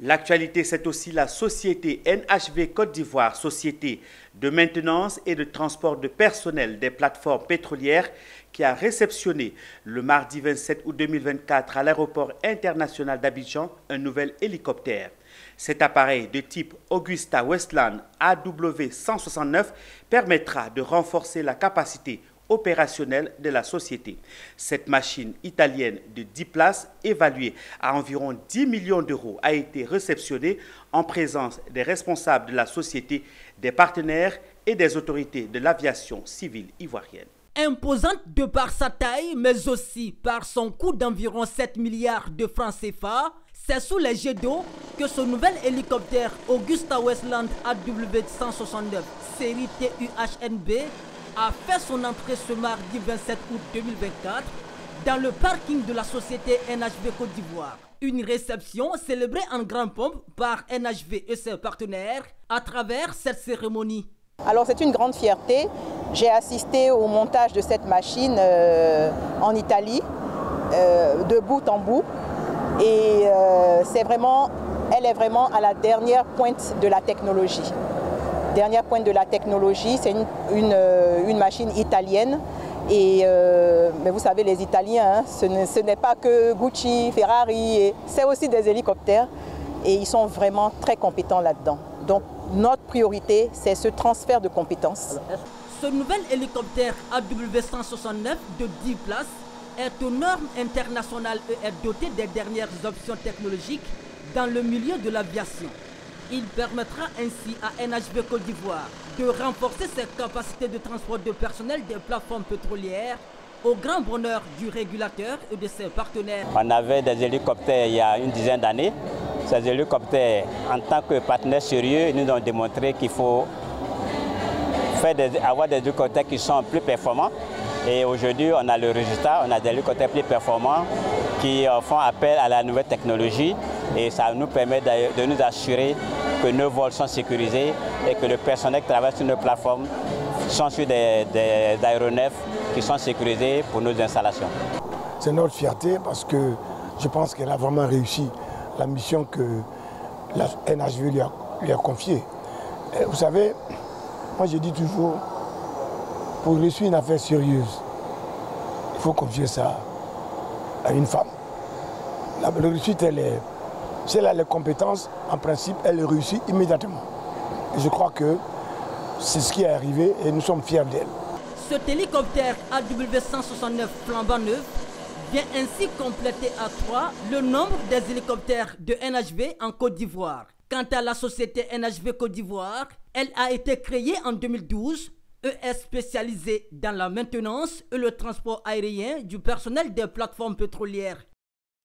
L'actualité, c'est aussi la société NHV Côte d'Ivoire, société de maintenance et de transport de personnel des plateformes pétrolières, qui a réceptionné le mardi 27 août 2024 à l'aéroport international d'Abidjan un nouvel hélicoptère. Cet appareil de type Augusta Westland AW169 permettra de renforcer la capacité opérationnelle de la société. Cette machine italienne de 10 places, évaluée à environ 10 millions d'euros, a été réceptionnée en présence des responsables de la société, des partenaires et des autorités de l'aviation civile ivoirienne. Imposante de par sa taille, mais aussi par son coût d'environ 7 milliards de francs CFA, c'est sous les jets d'eau que ce nouvel hélicoptère Augusta Westland AW169 série TUHNB a fait son entrée ce mardi 27 août 2024 dans le parking de la société NHV Côte d'Ivoire. Une réception célébrée en grande pompe par NHV et ses partenaires à travers cette cérémonie. Alors c'est une grande fierté. J'ai assisté au montage de cette machine en Italie, de bout en bout. Et elle est vraiment à la dernière pointe de la technologie. Dernière pointe de la technologie, c'est une machine italienne. Mais vous savez, les Italiens, ce n'est pas que Gucci, Ferrari, c'est aussi des hélicoptères. Et ils sont vraiment très compétents là-dedans. Donc notre priorité, c'est ce transfert de compétences. Ce nouvel hélicoptère AW169 de 10 places est aux normes internationales et est doté des dernières options technologiques dans le milieu de l'aviation. Il permettra ainsi à NHV Côte d'Ivoire de renforcer ses capacités de transport de personnel des plateformes pétrolières au grand bonheur du régulateur et de ses partenaires. On avait des hélicoptères il y a une dizaine d'années. Ces hélicoptères, en tant que partenaires sérieux, nous ont démontré qu'il faut avoir des hélicoptères qui sont plus performants. Et aujourd'hui, on a le résultat, on a des hélicoptères plus performants qui font appel à la nouvelle technologie. Et ça nous permet de nous assurer que nos vols sont sécurisés et que le personnel qui travaille sur nos plateformes sont sur des aéronefs qui sont sécurisés pour nos installations. C'est notre fierté parce que je pense qu'elle a vraiment réussi la mission que la NHV lui a confiée. Et vous savez, moi je dis toujours, pour réussir une affaire sérieuse, il faut confier ça à une femme. La réussite, si elle a les compétences, en principe, elle réussit immédiatement. Et je crois que c'est ce qui est arrivé et nous sommes fiers d'elle. Cet hélicoptère AW169 flambant neuf vient ainsi compléter à 3 le nombre des hélicoptères de NHV en Côte d'Ivoire. Quant à la société NHV Côte d'Ivoire, elle a été créée en 2012 et est spécialisée dans la maintenance et le transport aérien du personnel des plateformes pétrolières.